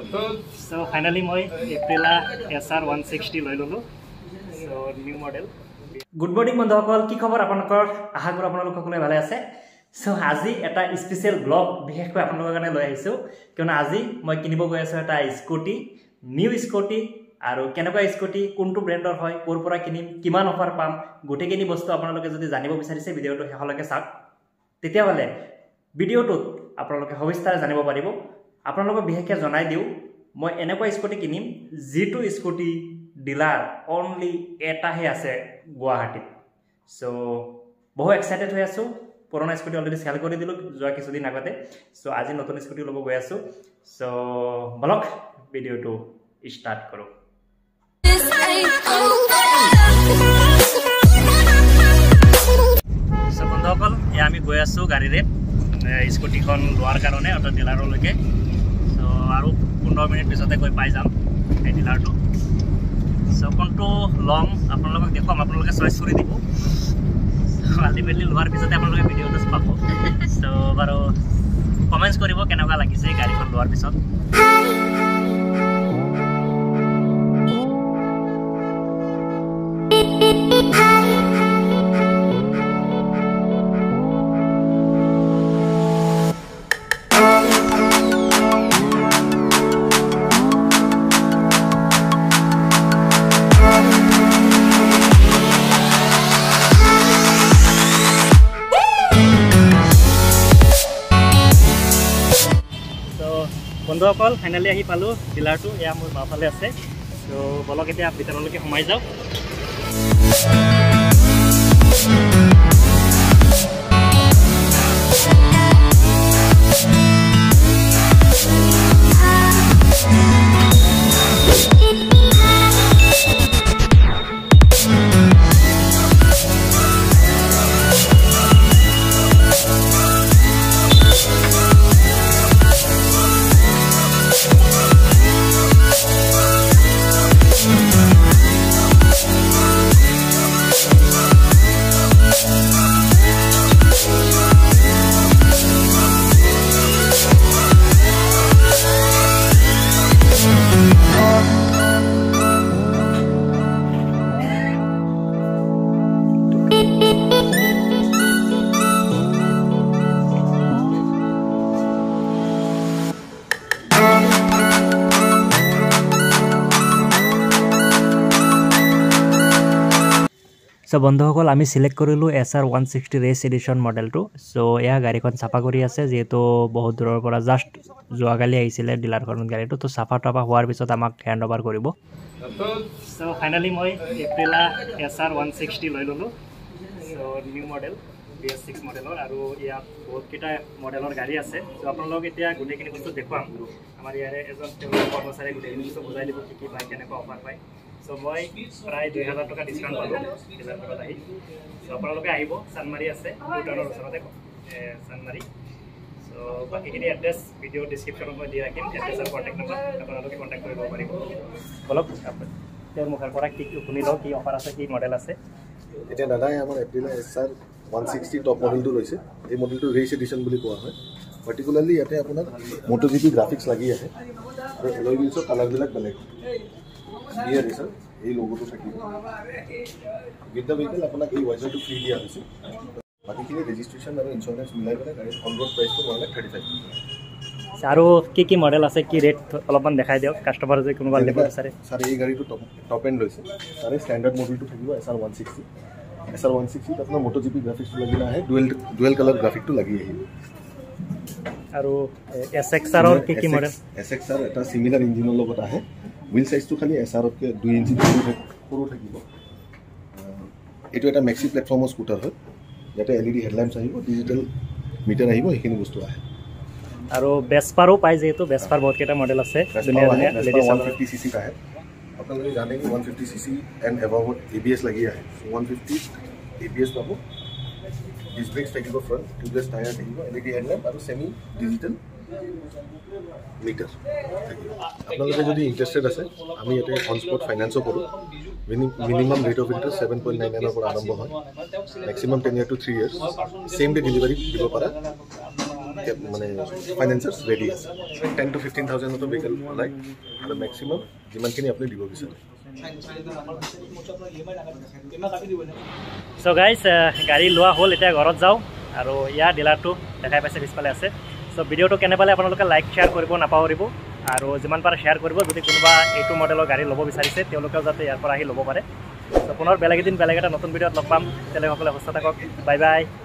So finally moi Aprilia SR160 loi lolo. So new model. Good morning বন্ধুসকল, কি খবৰ আপোনালোকৰ? আশা কৰো আপোনালোক সকলোৱে ভালে আছে। সো আজি এটা স্পেশাল ব্লগ বিশেষকৈ আপোনালোকৰ কাৰণে লৈ আহিছো, কিয়নো আজি মই কিনিব গৈ আছো এটা স্কুটি, নিউ স্কুটি, আৰু কেনেকুৱা স্কুটি, কোনটো ব্ৰ্যান্ডৰ হয়, কোৰ পৰা কিনিম, কিমান অফাৰ পাম, গোটেইখিনি বস্তু আপোনালোকে যদি জানিব বিচাৰিছে ভিডিওটো শেষলৈকে চাওক। তেতিয়াহলে ভিডিওটোত আপোনালোকে সবিস্তাৰে জানিব পাৰিব। আপোনালোকক বিশেষকৈ জনাই দিও মই এনেকুৱা স্কুটি কিনিম যিটো স্কুটি ডিলাৰ অনলি এটাহে আছে গুৱাহাটীত। সো বহু এক্সাইটেড হৈ আছো। পুৰণা স্কুটি অলৰেডি সেল কৰি দিলো যোৱা কিছুদিন আগতে। সো আজি নতুন স্কুটি ল'ব গৈ আছো। সো বলক ভিডিওটো স্টাৰ্ট কৰো। সো বন্ধুসকল, আমি গৈ আছো গাড়ীৰে স্কুটিখন লোৱাৰ কাৰণে অটো ডিলাৰলৈকে। সো আৰু 15 মিনিট পিছতে গৈ পাই যাম এই ডিলাৰটো। সো কোনটো লং আপোনালোকক দেখুৱাম, আপোনালোকে চইচ কৰি দিব। আল্টিমেটলি লোৱাৰ পিছতে আপোনালোকে ভিডিঅ'টো পাব। সো বাৰু কমেণ্টছ কৰিব কেনেকুৱা লাগিছে গাড়ীখন লোৱাৰ পিছত। বন্ধুসকল ফাইনালি আহি পালো ডিলাৰটো। এয়া মোৰ বাওঁফালে আছে। তো বলক এতিয়া ভিতৰলৈকে সোমাই যাওক। সো বন্ধুসকল, আমি সিলেক্ট কৰিলো SR160 ৰেচ এডিশন মডেলটো। সো এয়া গাড়ীখন চাফা কৰি আছে, যেহেতু বহুত দূৰৰ পৰা জাষ্ট যোৱাকালি আহিছিলে ডিলাৰখনত গাড়ীটো। তো চাফা টাফা হোৱাৰ পিছত আমাক হেণ্ড অভাৰ কৰিব। সো ফাইনালি মই Aprilia SR160 লৈ ললো। সো নিউ মডেল BS6 মডেলৰ, আৰু ইয়াত বহুতকেইটা মডেলৰ গাড়ী আছে। সো আপোনালোক এতিয়া গোটেইখিনি বস্তু দেখুৱাম। আমাৰ ইয়াৰে এজন কৰ্মচাৰী গোটেইখিনি বস্তু বুজাই দিব কি পায়, কেনেকুৱা অফাৰ পায়। সো মই প্ৰায় 2000 টকা ডিছকাউণ্ট পালোঁ ডিলাৰ পৰা আহি। সো আপোনালোকে আহিব, চানমাৰি আছে ভূটানৰ ওচৰতে চানমাৰি। সো বাকীখিনি এড্ৰেছ ভিডিঅ' ডিছক্ৰিপশ্যনত মই দি ৰাখিম, এড্ৰেছ আৰু কণ্টেক্ট নম্বৰ, আপোনালোকে কণ্টেক্ট কৰিব পাৰিব। বলক তেওঁৰ মুখৰ পৰা কি শুনি লওঁ, কি অফাৰ আছে, কি মডেল আছে। এতিয়া দাদাই আমাৰ Aprilia SR160 টপ মডেলটো লৈছে। এই মডেলটো ৰেচ এডিশ্যন বুলি কোৱা হয়। পাৰ্টিকুলাৰলি ইয়াতে আপোনাৰ MotoGP গ্ৰাফিক্স লাগি আহে, আৰু এলয় হুইলছৰ কালাৰবিলাক বেলেগ। ইয়াৰ স্যাৰ এই লোগোটো থাকিব। উইথ দ্য ভেহিকল আপোনাক এই ৱাইজাৰটো ফ্ৰী দিয়া হৈছে। বাকীখিনি ৰেজিষ্ট্ৰেশ্যন আৰু ইঞ্চুৰেঞ্চ মিলাই পেলাই গাড়ীৰ অন-ৰোড প্ৰাইচটো 1,35,000। আৰু কি মডেল আছে, কি ৰেট অলপমান দেখাই দিয়ক কাষ্টমাৰ যে কোনোবা ল'ব বিচাৰে। ছাৰ এই গাড়ীটো টপ এণ্ড লৈছে। তাৰে ষ্টেণ্ডাৰ্ড মডেলটো থাকিব SR160। SR160 আপোনাৰ MotoGP গ্ৰাফিক্সটো লাগি নাহে, ডুৱেল কালাৰ গ্ৰাফিকটো লাগি আহিব। আৰু SXR কি মডেল? SXR এটা সিমিলাৰ ইঞ্জিনৰ লগত আহে। হুইল সাইজটো খালি SR-তকৈ 2 ইঞ্চি সৰু থাকিব। এইটো এটা মেক্সি প্লেটফৰ্মৰ স্কুটাৰ হয়। ইয়াতে LED হেডলাইটছ আহিব, ডিজিটেল মিটাৰ আহিব, এইখিনি বস্তু আহে। আৰু বেসপাৰো পাই, যেহেতু বেসপাৰ বহুত কেইটা মডেল আছে। ধুনীয়া ধুনীয়া লেডিজ 150 cc আহে। আপোনালোকে জানে কি 150 cc এণ্ড এবাভত ABS লাগি আহে। 150 ABS পাব, ডিস্ক ব্ৰেকছ থাকিব, ফ্ৰণ্ট টিউবলেছ টায়াৰ থাকিব, LED হেডলাইট আৰু সেমি ডিজিটেল মিটাৰ। আপোনালোকে যদি ইণ্টাৰেষ্টেড আছে, আমি ইয়াতে অন স্পট ফাইনেন্সো কৰোঁ। মিনিমাম ৰেট অফ ইণ্টাৰেষ্ট 7.99 পৰা আৰম্ভ হয়। Maximum 10 years to 3 years। Same day delivery দিব পাৰা মানে ফাইনেন্সাৰ্ছ ৰেডি আছে 10 to 15,000 ভেহিকেল ওলাই আৰু মেক্সিমাম যিমানখিনি আপুনি দিব বিচাৰে সো গাইজ গাড়ী লোৱা হ'ল এতিয়া ঘৰত যাওঁ আৰু ইয়াৰ ডিলাৰটো দেখাই পাইছে পিছফালে আছে সো ভিডিঅ'টো কেনে পালে আপোনালোকে লাইক শ্বেয়াৰ কৰিব নাপাহৰিব আৰু যিমান পাৰে শ্বেয়াৰ কৰিব যদি কোনোবা এইটো মডেলৰ গাড়ী ল'ব বিচাৰিছে তেওঁলোকেও যাতে ইয়াৰ পৰা আহি ল'ব পাৰে সো পুনৰ বেলেগ এদিন বেলেগ এটা নতুন ভিডিঅ'ত লগ পাম তেওঁলোকসকলে সুস্থ থাকক বাই বাই